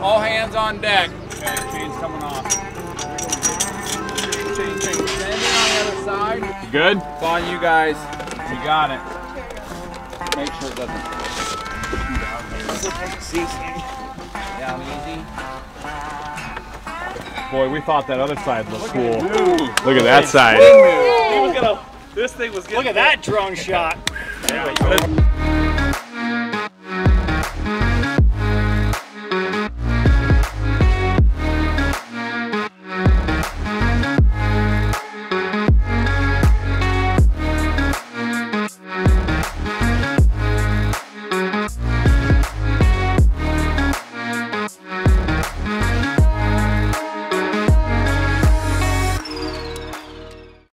All hands on deck. Okay, chain's coming off. Chain. Stand in on the other side. Good? It's on you guys. You got it. Make sure it doesn't. Down easy. Boy, we thought that other side looked cool. Look at that side. This thing was getting. Look at that drone shot. There we go.